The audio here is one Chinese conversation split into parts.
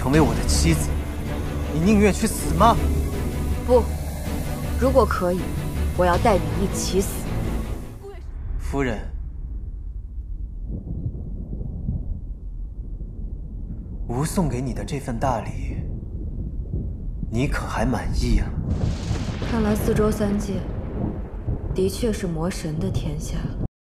成为我的妻子，你宁愿去死吗？ 不，如果可以，我要带你一起死。 夫人，吾送给你的这份大礼，你可还满意啊？ 看来四州三界的确是魔神的天下。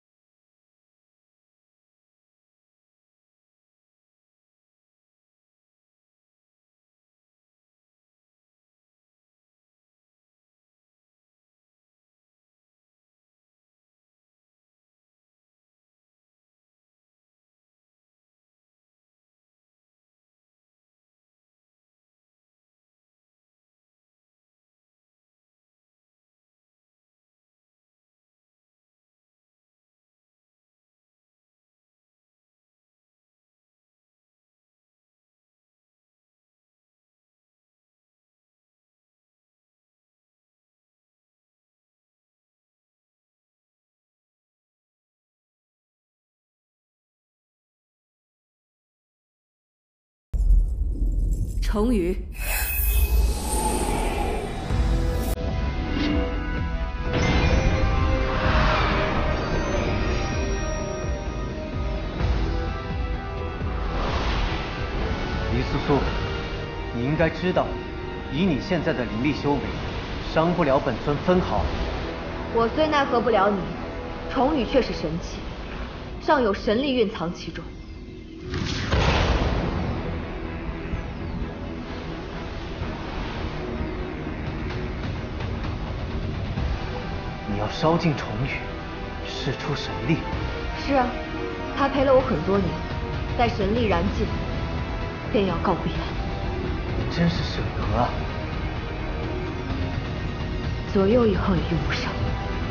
成语。 黎苏苏，你应该知道，以你现在的灵力修为，伤不了本尊分毫。 我虽奈何不了你，重羽却是神器，尚有神力蕴藏其中。 你要烧尽重羽，释出神力。 是啊，他陪了我很多年，待神力燃尽，便要告别。 你真是舍得啊！ 左右以后也用不上。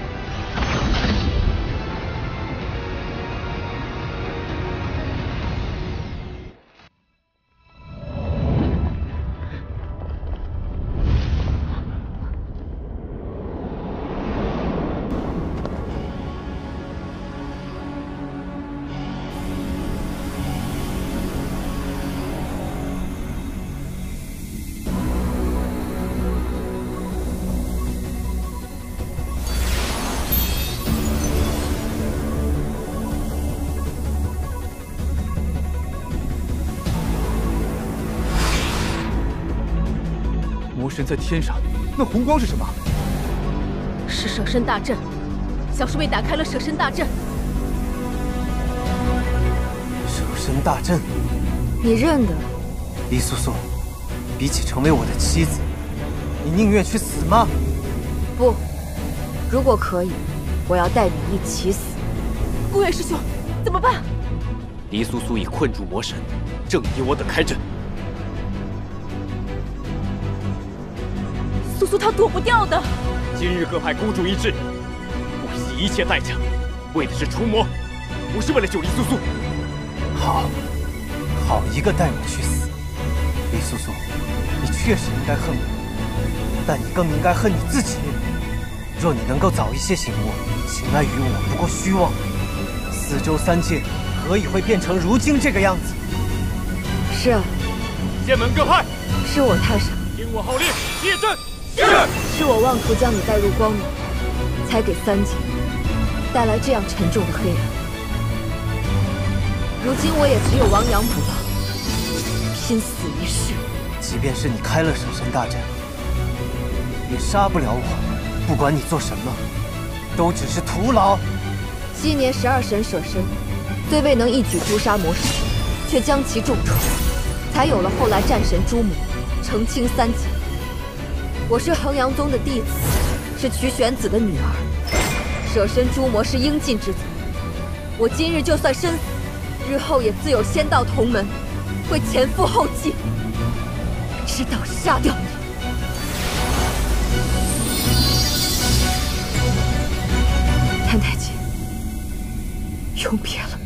魔神在天上，那红光是什么？ 是舍身大阵，小师妹打开了舍身大阵。 舍身大阵， 你认得？ 黎苏苏，比起成为我的妻子，你宁愿去死吗？ 不，如果可以，我要带你一起死。 顾月师兄，怎么办？ 黎苏苏已困住魔神，正依我等开阵。 苏苏她躲不掉的。 今日各派孤注一掷，不惜一切代价，为的是除魔，不是为了救黎苏苏。 好一个带我去死！黎苏苏，你确实应该恨我，但你更应该恨你自己。若你能够早一些醒悟，情爱于我不过虚妄，四州三界何以会变成如今这个样子？ 是啊， 剑门各派， 是我太傻， 听我号令，列阵。 是我妄图将你带入光明，才给三界带来这样沉重的黑暗。如今我也只有亡羊补牢，拼死一试。 即便是你开了舍身大阵，也杀不了我。不管你做什么，都只是徒劳。 昔年12神舍身，虽未能一举诛杀魔神，却将其重创，才有了后来战神诛魔，澄清三界。我是衡阳宗的弟子，是曲玄子的女儿，舍身诛魔是应尽之责。我今日就算身死，日后也自有仙道同门，会前赴后继，直到杀掉你。太太姐，永别了。